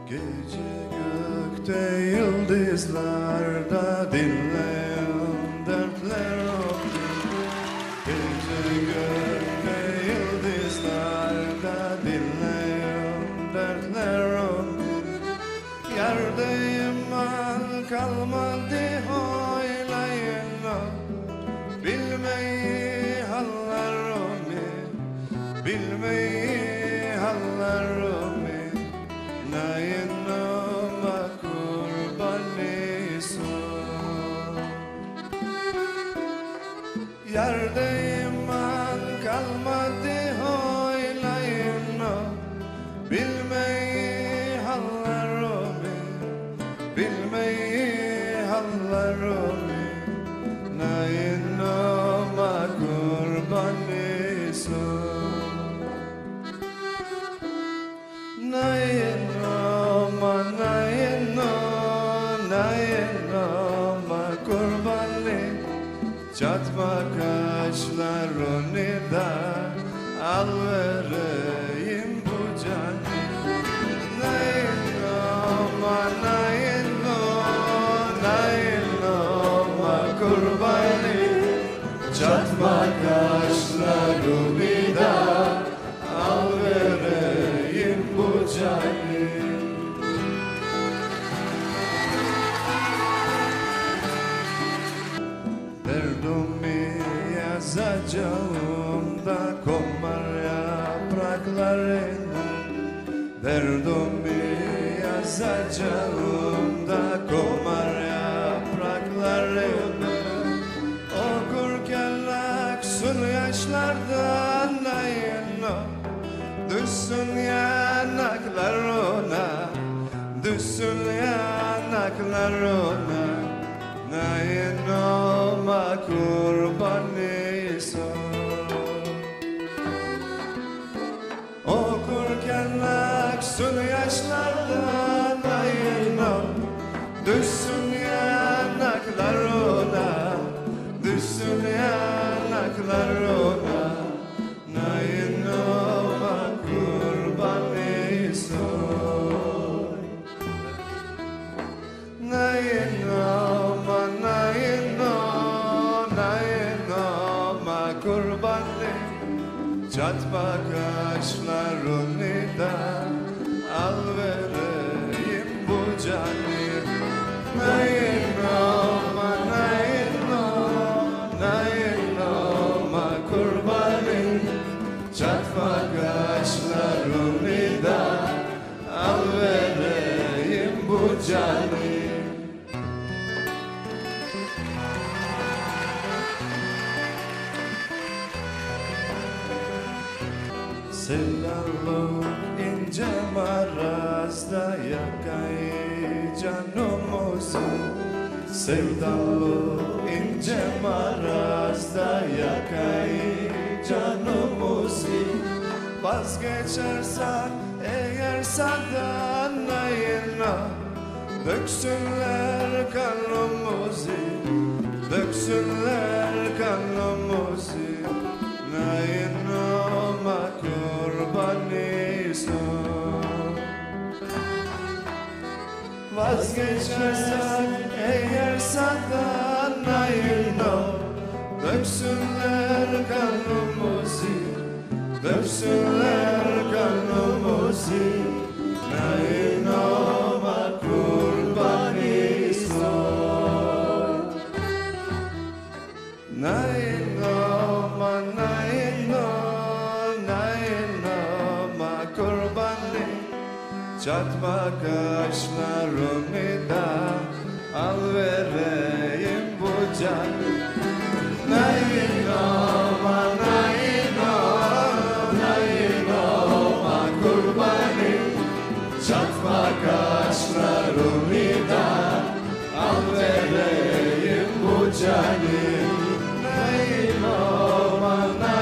Gece gökte yıldızlarda dinleyen dertler oldu. Gece gökte yıldızlarda dinleyen dertler oldu. Yerde iman kalmadı oylayın o. Bilmeyi hallar oldu, bilmeyi hallar oldu. Nayinoma kurbaniso. Yerde iman kalmadı oylayın o. Bilmeyi hallar oldu, bilmeyi hallar oldu. Nayinoma kurbaniso. Nayinoma, nayinoma kurbani. Çatma kaşlarını da al vereyim bu canı. Nayinoma, nayinoma kurbani. Çatma kaşlarını da al vereyim bu canı. Derdimi yazacağım da komar yapraklarına. Derdimi yazacağım da komar yapraklarına. Okurken aksın yaşlardan nayinoma. Düşsün yanaklarına, düşsün yanaklarına. Nayinoma kurbaniso. Okurken aksın yaşlardan nayinoma. Düşsün yanaklarına, düşsün yanaklarına. Nayinoma kurbaniso. Nayinoma, nayinoma kurbani. Çatma kaşlarını da al vereyim bu canı. Nayinoma, nayinoma kurbani. Çatma kaşlarını da al vereyim bu canı. Sevdalık ince marazda yakayı canımızı. Sevdalık ince marazda yakayı canımızı. Vazgeçersen eğer senden nayinoma. Döksünler kanımızı, döksünler kanımızı. Nayinoma kurbaniso. Vazgeçersen eğer senden nayinoma. Döksünler kanımızı, döksünler kanımızı. Nayinoma kurbaniso. Nayinoma, nayinoma kurbani. Çatma kaşlarını da al vereyim bu canı. Nayinoma, nayinoma kurbani. Çatma kaşlarını da al vereyim bu canı. Nayinoma,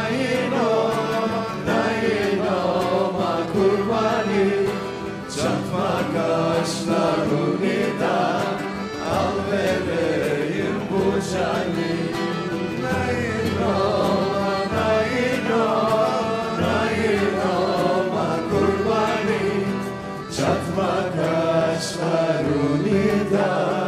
nayinoma kurbani. Çatma kaşlarını da al vereyim bu canı. Nayinoma, nayinoma kurbani. Çatma kaşlarını da